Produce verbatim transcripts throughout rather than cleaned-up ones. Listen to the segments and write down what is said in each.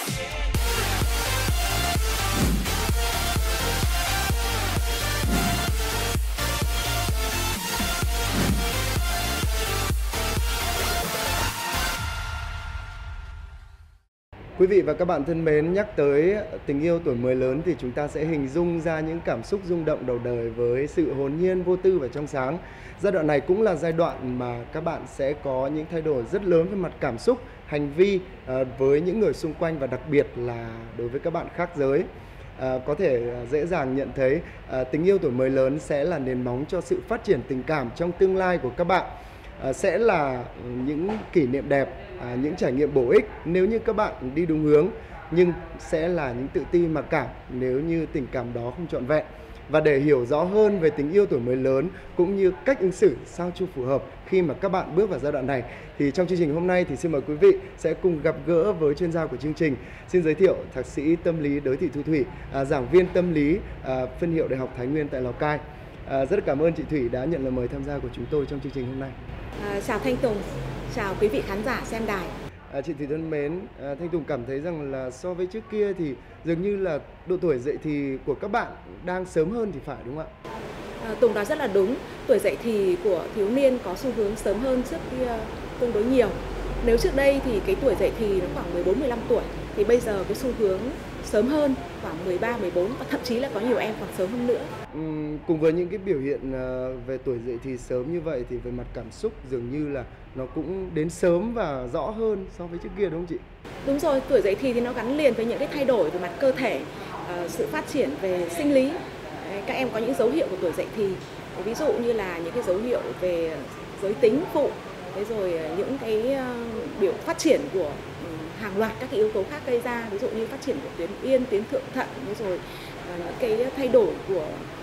Quý vị và các bạn thân mến, nhắc tới tình yêu tuổi mới lớn thì chúng ta sẽ hình dung ra những cảm xúc rung động đầu đời với sự hồn nhiên, vô tư và trong sáng. Giai đoạn này cũng là giai đoạn mà các bạn sẽ có những thay đổi rất lớn về mặt cảm xúc, hành vi với những người xung quanh và đặc biệt là đối với các bạn khác giới. À, có thể dễ dàng nhận thấy à, tình yêu tuổi mới lớn sẽ là nền móng cho sự phát triển tình cảm trong tương lai của các bạn. À, sẽ là những kỷ niệm đẹp, à, những trải nghiệm bổ ích nếu như các bạn đi đúng hướng, nhưng sẽ là những tự ti mặc cảm nếu như tình cảm đó không trọn vẹn. Và để hiểu rõ hơn về tình yêu tuổi mới lớn cũng như cách ứng xử sao cho phù hợp khi mà các bạn bước vào giai đoạn này, thì trong chương trình hôm nay thì xin mời quý vị sẽ cùng gặp gỡ với chuyên gia của chương trình. Xin giới thiệu thạc sĩ tâm lý Đới Thị Thu Thủy, à, giảng viên tâm lý à, phân hiệu Đại học Thái Nguyên tại Lào Cai. À, rất cảm ơn chị Thủy đã nhận lời mời tham gia của chúng tôi trong chương trình hôm nay. À, chào Thanh Tùng, chào quý vị khán giả xem đài. À, chị Thủy thân mến, à, Thanh Tùng cảm thấy rằng là so với trước kia thì dường như là độ tuổi dậy thì của các bạn đang sớm hơn thì phải, đúng không ạ? À, Tùng nói rất là đúng, tuổi dậy thì của thiếu niên có xu hướng sớm hơn trước kia tương đối nhiều. Nếu trước đây thì cái tuổi dậy thì nó khoảng mười bốn mười lăm tuổi, thì bây giờ cái xu hướng sớm hơn khoảng mười ba mười bốn và thậm chí là có nhiều em còn sớm hơn nữa. Uhm, cùng với những cái biểu hiện uh, về tuổi dậy thì sớm như vậy thì về mặt cảm xúc dường như là nó cũng đến sớm và rõ hơn so với trước kia, đúng không chị? Đúng rồi, tuổi dậy thì thì nó gắn liền với những cái thay đổi về mặt cơ thể, uh, sự phát triển về sinh lý. Đấy, các em có những dấu hiệu của tuổi dậy thì, ví dụ như là những cái dấu hiệu về giới tính phụ, thế rồi những cái uh, biểu phát triển của hàng loạt các cái yếu tố khác gây ra, ví dụ như phát triển của tuyến yên, tuyến thượng thận, rồi uh, những cái thay đổi của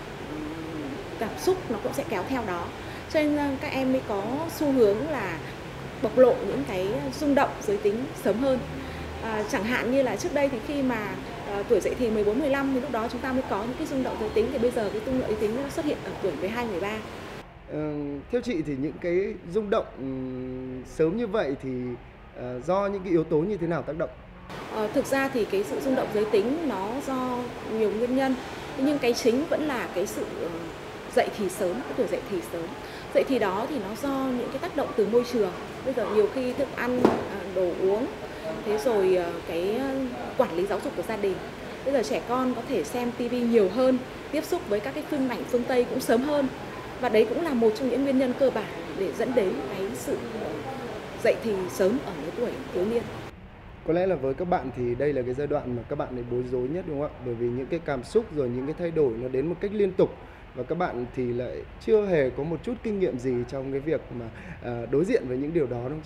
um, cảm xúc nó cũng sẽ kéo theo đó. Cho nên uh, các em mới có xu hướng là bộc lộ những cái rung động giới tính sớm hơn. Uh, chẳng hạn như là trước đây thì khi mà uh, tuổi dậy thì mười bốn mười lăm thì lúc đó chúng ta mới có những cái rung động giới tính, thì bây giờ cái rung động giới tính nó xuất hiện ở tuổi mười hai mười ba. Ừ, theo chị thì những cái rung động um, sớm như vậy thì uh, do những cái yếu tố như thế nào tác động? Ờ, thực ra thì cái sự rung động giới tính nó do nhiều nguyên nhân, nhưng cái chính vẫn là cái sự dậy thì sớm, cái tuổi dậy thì sớm. Dậy thì đó thì nó do những cái tác động từ môi trường. Bây giờ nhiều khi thức ăn, đồ uống, thế rồi cái quản lý giáo dục của gia đình. Bây giờ trẻ con có thể xem tivi nhiều hơn, tiếp xúc với các cái phim ảnh phương Tây cũng sớm hơn. Và đấy cũng là một trong những nguyên nhân cơ bản để dẫn đến cái sự dậy thì sớm ở lứa tuổi thiếu niên. Có lẽ là với các bạn thì đây là cái giai đoạn mà các bạn ấy bối rối nhất, đúng không ạ? Bởi vì những cái cảm xúc rồi những cái thay đổi nó đến một cách liên tục và các bạn thì lại chưa hề có một chút kinh nghiệm gì trong cái việc mà à, đối diện với những điều đó, đúng không chị?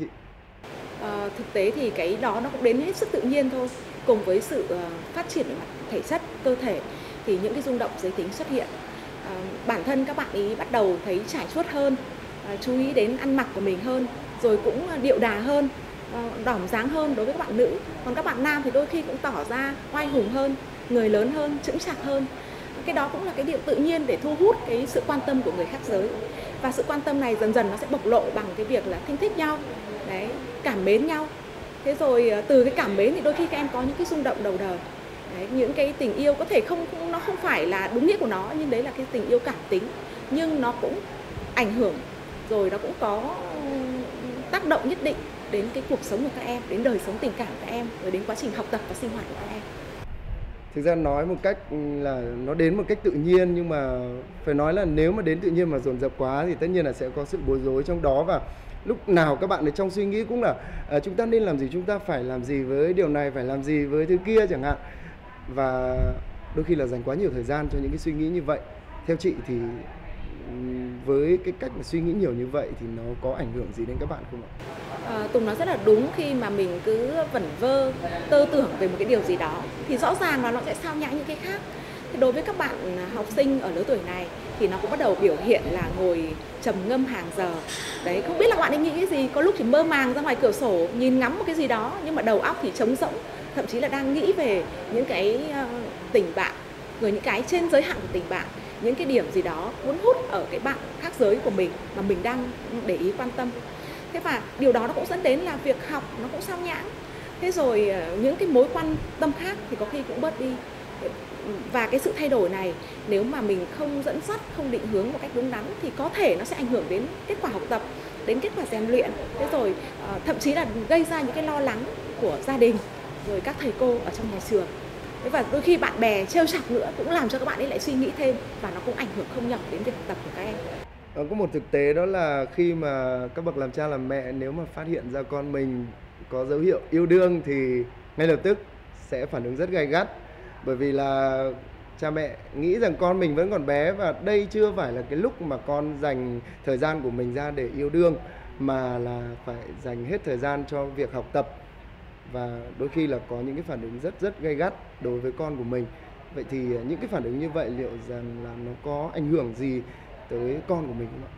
À, thực tế thì cái đó nó cũng đến hết sức tự nhiên thôi. Cùng với sự uh, phát triển về mặt thể chất, cơ thể thì những cái rung động giới tính xuất hiện. À, bản thân các bạn ấy bắt đầu thấy trải chuốt hơn, à, chú ý đến ăn mặc của mình hơn, rồi cũng điệu đà hơn, đỏm dáng hơn đối với các bạn nữ. Còn các bạn nam thì đôi khi cũng tỏ ra oai hùng hơn, người lớn hơn, chững chạc hơn. Cái đó cũng là cái điều tự nhiên để thu hút cái sự quan tâm của người khác giới. Và sự quan tâm này dần dần nó sẽ bộc lộ bằng cái việc là thích thích nhau, đấy, cảm mến nhau. Thế rồi từ cái cảm mến thì đôi khi các em có những cái rung động đầu đời. Đấy, những cái tình yêu có thể không nó không phải là đúng nghĩa của nó, nhưng đấy là cái tình yêu cảm tính, nhưng nó cũng ảnh hưởng, rồi nó cũng có tác động nhất định đến cái cuộc sống của các em, đến đời sống tình cảm của các em, rồi đến quá trình học tập và sinh hoạt của các em. Thực ra nói một cách là nó đến một cách tự nhiên, nhưng mà phải nói là nếu mà đến tự nhiên mà dồn dập quá thì tất nhiên là sẽ có sự bối rối trong đó, và lúc nào các bạn ở trong suy nghĩ cũng là à, chúng ta nên làm gì, chúng ta phải làm gì với điều này, phải làm gì với thứ kia chẳng hạn, và đôi khi là dành quá nhiều thời gian cho những cái suy nghĩ như vậy. Theo chị thì với cái cách mà suy nghĩ nhiều như vậy thì nó có ảnh hưởng gì đến các bạn không ạ? À, Tùng nói rất là đúng, khi mà mình cứ vẩn vơ, tơ tưởng về một cái điều gì đó thì rõ ràng là nó sẽ sao nhãng những cái khác. Thì đối với các bạn học sinh ở lứa tuổi này thì nó cũng bắt đầu biểu hiện là ngồi trầm ngâm hàng giờ. Đấy, không biết là bạn ấy nghĩ cái gì, có lúc chỉ mơ màng ra ngoài cửa sổ nhìn ngắm một cái gì đó, nhưng mà đầu óc thì trống rỗng, thậm chí là đang nghĩ về những cái uh, tình bạn, rồi những cái trên giới hạn của tình bạn, những cái điểm gì đó cuốn hút ở cái bạn khác giới của mình mà mình đang để ý quan tâm. Thế và điều đó nó cũng dẫn đến là việc học nó cũng sao nhãng. Thế rồi ờ, những cái mối quan tâm khác thì có khi cũng bớt đi. Và cái sự thay đổi này nếu mà mình không dẫn dắt, không định hướng một cách đúng đắn thì có thể nó sẽ ảnh hưởng đến kết quả học tập, đến kết quả rèn luyện. Thế rồi ờ, thậm chí là gây ra những cái lo lắng của gia đình, rồi các thầy cô ở trong nhà trường. Thế và đôi khi bạn bè trêu chọc nữa cũng làm cho các bạn ấy lại suy nghĩ thêm, và nó cũng ảnh hưởng không nhỏ đến việc học tập của các em. Ờ, có một thực tế đó là khi mà các bậc làm cha làm mẹ nếu mà phát hiện ra con mình có dấu hiệu yêu đương thì ngay lập tức sẽ phản ứng rất gay gắt. Bởi vì là cha mẹ nghĩ rằng con mình vẫn còn bé và đây chưa phải là cái lúc mà con dành thời gian của mình ra để yêu đương, mà là phải dành hết thời gian cho việc học tập. Và đôi khi là có những cái phản ứng rất rất gay gắt đối với con của mình. Vậy thì những cái phản ứng như vậy liệu rằng là nó có ảnh hưởng gì tới con của mình không ạ?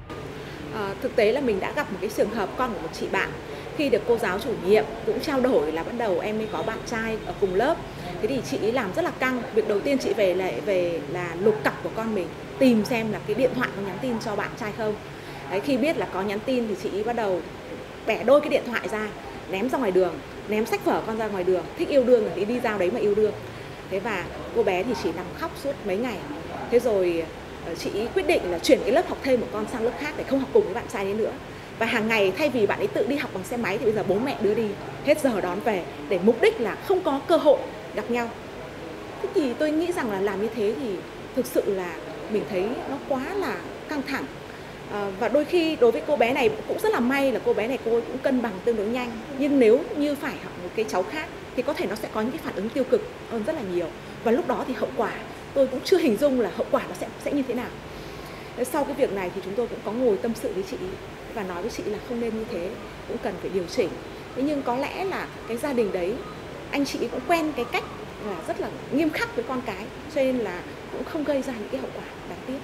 Ờ, thực tế là mình đã gặp một cái trường hợp con của một chị bạn, khi được cô giáo chủ nhiệm cũng trao đổi là bắt đầu em ấy có bạn trai ở cùng lớp. Thế thì chị ấy làm rất là căng. Việc đầu tiên chị về lại về là lục cặp của con mình, tìm xem là cái điện thoại có nhắn tin cho bạn trai không. Đấy, khi biết là có nhắn tin thì chị ấy bắt đầu bẻ đôi cái điện thoại ra, ném ra ngoài đường, ném sách vở con ra ngoài đường. Thích yêu đương thì đi giao đấy mà yêu đương. Thế và cô bé thì chỉ nằm khóc suốt mấy ngày. Thế rồi chị ý quyết định là chuyển cái lớp học thêm của con sang lớp khác để không học cùng với bạn trai ấy nữa. Và hàng ngày thay vì bạn ấy tự đi học bằng xe máy thì bây giờ bố mẹ đưa đi, hết giờ đón về, để mục đích là không có cơ hội gặp nhau. Thế thì tôi nghĩ rằng là làm như thế thì thực sự là mình thấy nó quá là căng thẳng. À, và đôi khi đối với cô bé này cũng rất là may là cô bé này cô ấy cũng cân bằng tương đối nhanh. Nhưng nếu như phải học một cái cháu khác thì có thể nó sẽ có những cái phản ứng tiêu cực hơn rất là nhiều. Và lúc đó thì hậu quả tôi cũng chưa hình dung là hậu quả nó sẽ sẽ như thế nào. Sau cái việc này thì chúng tôi cũng có ngồi tâm sự với chị và nói với chị là không nên như thế, cũng cần phải điều chỉnh. Thế nhưng có lẽ là cái gia đình đấy, anh chị cũng quen cái cách là rất là nghiêm khắc với con cái, cho nên là cũng không gây ra những cái hậu quả đáng tiếc.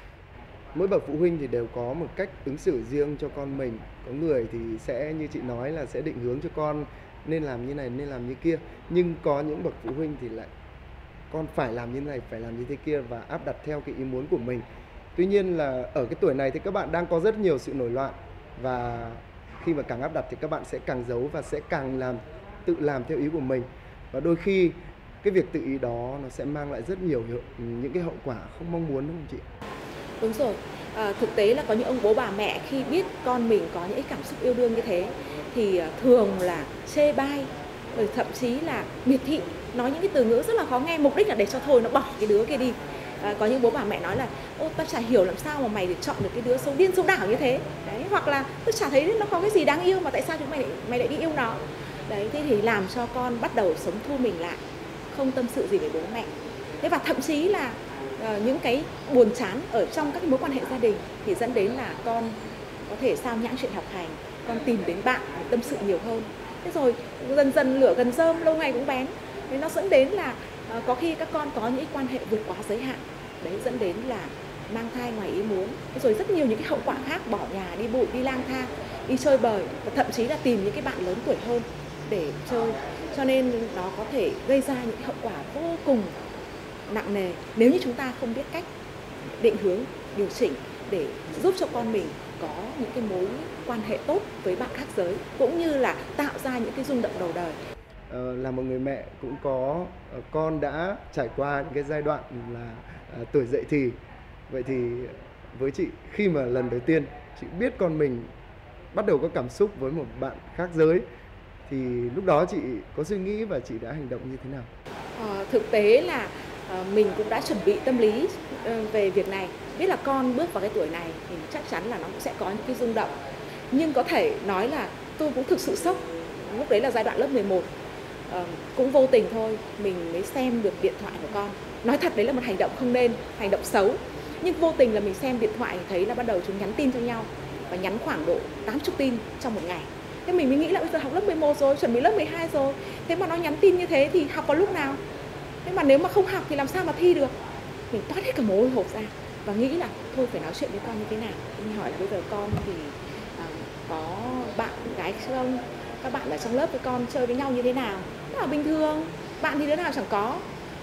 Mỗi bậc phụ huynh thì đều có một cách ứng xử riêng cho con mình. Có người thì sẽ như chị nói là sẽ định hướng cho con nên làm như này, nên làm như kia. Nhưng có những bậc phụ huynh thì lại con phải làm như này, phải làm như thế kia và áp đặt theo cái ý muốn của mình. Tuy nhiên là ở cái tuổi này thì các bạn đang có rất nhiều sự nổi loạn, và khi mà càng áp đặt thì các bạn sẽ càng giấu và sẽ càng làm tự làm theo ý của mình. Và đôi khi cái việc tự ý đó nó sẽ mang lại rất nhiều những cái hậu quả không mong muốn, đúng không chị? Đúng rồi. À, thực tế là có những ông bố bà mẹ khi biết con mình có những cảm xúc yêu đương như thế thì thường là chê bai, rồi thậm chí là miệt thị, nói những cái từ ngữ rất là khó nghe, mục đích là để cho thôi nó bỏ cái đứa kia đi. À, có những bố bà mẹ nói là ô tao chả hiểu làm sao mà mày để chọn được cái đứa xấu điên xấu đảo như thế. Đấy, hoặc là tôi chả thấy nó có cái gì đáng yêu mà tại sao chúng mày lại, mày lại đi yêu nó. Đấy, thế thì làm cho con bắt đầu sống thu mình lại, không tâm sự gì với bố mẹ. Thế và thậm chí là uh, những cái buồn chán ở trong các mối quan hệ gia đình thì dẫn đến là con có thể sao nhãng chuyện học hành, con tìm đến bạn để tâm sự nhiều hơn. Thế rồi dần dần lửa gần rơm lâu ngày cũng bén. Thế nó dẫn đến là uh, có khi các con có những quan hệ vượt quá giới hạn. Đấy, dẫn đến là mang thai ngoài ý muốn. Thế rồi rất nhiều những cái hậu quả khác, bỏ nhà đi bụi, đi lang thang, đi chơi bời, và thậm chí là tìm những cái bạn lớn tuổi hơn để chơi. Cho nên nó có thể gây ra những hậu quả vô cùng nặng nề nếu như chúng ta không biết cách định hướng, điều chỉnh để giúp cho con mình có những cái mối quan hệ tốt với bạn khác giới, cũng như là tạo ra những cái rung động đầu đời. Ờ, là một người mẹ cũng có uh, con đã trải qua những cái giai đoạn là uh, tuổi dậy thì. Vậy thì với chị, khi mà lần đầu tiên chị biết con mình bắt đầu có cảm xúc với một bạn khác giới thì lúc đó chị có suy nghĩ và chị đã hành động như thế nào? Ờ, thực tế là uh, mình cũng đã chuẩn bị tâm lý uh, về việc này, biết là con bước vào cái tuổi này thì chắc chắn là nó cũng sẽ có những cái rung động. Nhưng có thể nói là tôi cũng thực sự sốc. Lúc đấy là giai đoạn lớp mười một. Uh, cũng vô tình thôi, mình mới xem được điện thoại của con. Nói thật đấy là một hành động không nên, hành động xấu. Nhưng vô tình là mình xem điện thoại thấy là bắt đầu chúng nhắn tin cho nhau, và nhắn khoảng độ tám mươi tin trong một ngày. Thế mình mới nghĩ là bây giờ học lớp mười một rồi, chuẩn bị lớp mười hai rồi, thế mà nó nhắn tin như thế thì học vào lúc nào? Thế mà nếu mà không học thì làm sao mà thi được? Mình toát hết cả mồ hôi hột ra và nghĩ là thôi phải nói chuyện với con như thế nào. Mình hỏi là bây giờ con thì à, có bạn gái không? Các bạn ở trong lớp với con chơi với nhau như thế nào? Nó là bình thường, bạn thì đứa nào chẳng có.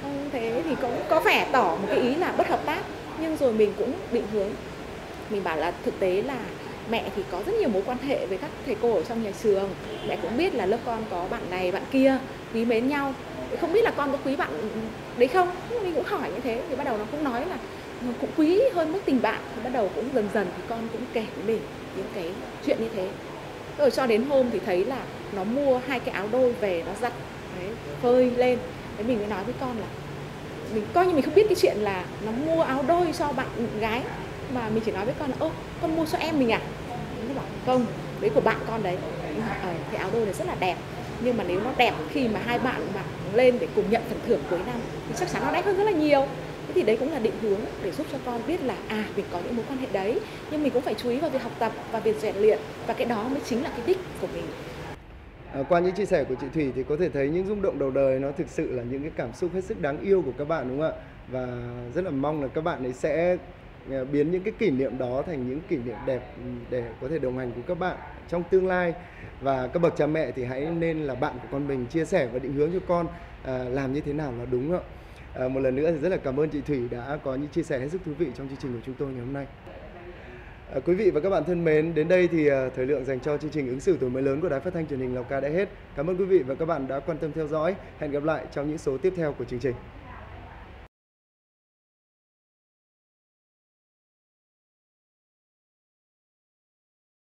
Thế thì cũng có vẻ tỏ một cái ý là bất hợp tác. Nhưng rồi mình cũng định hướng. Mình bảo là thực tế là Mẹ thì có rất nhiều mối quan hệ với các thầy cô ở trong nhà trường, mẹ cũng biết là lớp con có bạn này bạn kia, quý mến nhau. Không biết là con có quý bạn đấy không? Mình cũng hỏi như thế, thì bắt đầu nó cũng nói là cũng quý hơn mức tình bạn. Thì bắt đầu cũng dần dần thì con cũng kể với mình những cái chuyện như thế. Rồi cho đến hôm thì thấy là nó mua hai cái áo đôi về nó giặt, đấy, phơi lên. Thế mình mới nói với con là mình coi như mình không biết cái chuyện là nó mua áo đôi cho bạn gái, mà mình chỉ nói với con là ơ con mua cho em mình à. Nó bảo không, đấy của bạn con đấy. Ờ, cái áo đôi này rất là đẹp, nhưng mà nếu nó đẹp khi mà hai bạn mặc lên để cùng nhận phần thưởng cuối năm thì chắc chắn nó đẹp hơn rất là nhiều. Thế thì đấy cũng là định hướng để giúp cho con biết là à mình có những mối quan hệ đấy, nhưng mình cũng phải chú ý vào việc học tập và việc rèn luyện, và cái đó mới chính là cái đích của mình. À, qua những chia sẻ của chị Thủy thì có thể thấy những rung động đầu đời nó thực sự là những cái cảm xúc hết sức đáng yêu của các bạn, đúng không ạ? Và rất là mong là các bạn ấy sẽ à, biến những cái kỷ niệm đó thành những kỷ niệm đẹp để có thể đồng hành cùng các bạn trong tương lai. Và các bậc cha mẹ thì hãy nên là bạn của con mình, chia sẻ và định hướng cho con à, làm như thế nào là đúng ạ. À, một lần nữa thì rất là cảm ơn chị Thủy đã có những chia sẻ hết sức thú vị trong chương trình của chúng tôi ngày hôm nay. À, quý vị và các bạn thân mến, đến đây thì à, thời lượng dành cho chương trình ứng xử tuổi mới lớn của Đài Phát thanh Truyền hình Lào Cai đã hết. Cảm ơn quý vị và các bạn đã quan tâm theo dõi. Hẹn gặp lại trong những số tiếp theo của chương trình.